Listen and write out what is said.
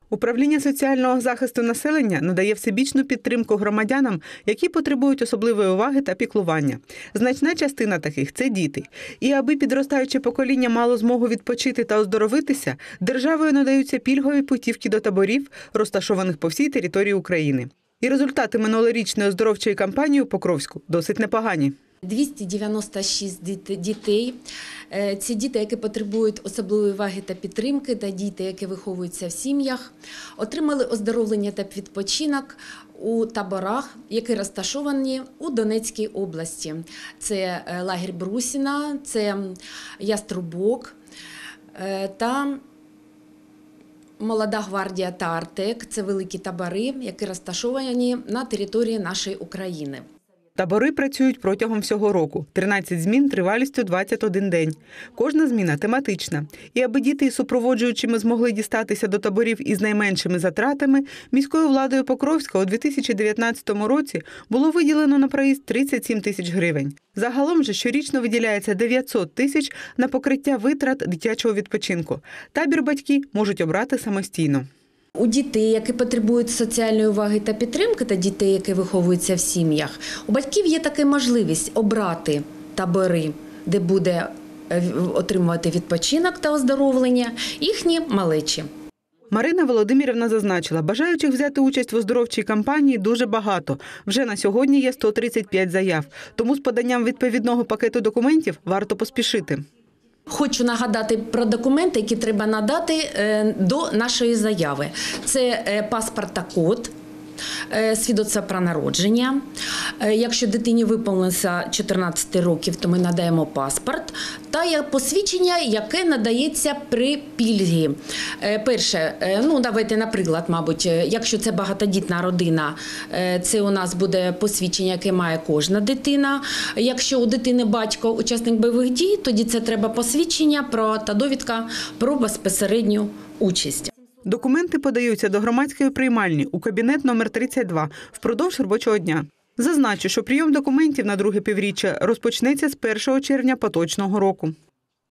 Управління соціального захисту населення надає всебічну підтримку громадянам, які потребують особливої уваги та піклування. Значна частина таких – це діти. І аби підростаюче покоління мало змогу відпочити та оздоровитися, державою надаються пільгові путівки до таборів, розташованих по всій території України. І результати минулорічної оздоровчої кампанії у Покровську досить непогані. 296 дітей. Це діти, які потребують особливої уваги та підтримки, та діти, які виховуються в сім'ях, отримали оздоровлення та відпочинок у таборах, які розташовані у Донецькій області. Це лагерь Брусіна, це Яструбок та Молода гвардія та Артек. Це великі табори, які розташовані на території нашої України. Табори працюють протягом всього року. 13 змін тривалістю 21 день. Кожна зміна тематична. І аби діти із супроводжуючими змогли дістатися до таборів із найменшими затратами, міською владою Покровська у 2019 році було виділено на проїзд 37 тисяч гривень. Загалом же щорічно виділяється 900 тисяч на покриття витрат дитячого відпочинку. Табір батьки можуть обрати самостійно. У дітей, які потребують соціальної уваги та підтримки, та дітей, які виховуються в сім'ях, у батьків є така можливість обрати табори, де буде отримувати відпочинок та оздоровлення їхні малечі. Марина Володимирівна зазначила, бажаючих взяти участь в оздоровчій кампанії дуже багато. Вже на сьогодні є 135 заяв. Тому з поданням відповідного пакету документів варто поспішити. Хочу нагадати про документи, які треба надати до нашої заяви. Це паспорт та код, свідоцтво про народження. Якщо дитині виповнилося 14 років, то ми надаємо паспорт та посвідчення, яке надається при пільгі. Перше, давайте, наприклад, мабуть, якщо це багатодітна родина, це у нас буде посвідчення, яке має кожна дитина. Якщо у дитини батько учасник бойових дій, тоді це треба посвідчення та довідка про безпосередню участь. Документи подаються до громадської приймальні у кабінет номер 32 впродовж робочого дня. Зазначу, що прийом документів на друге півріччя розпочнеться з 1 червня поточного року.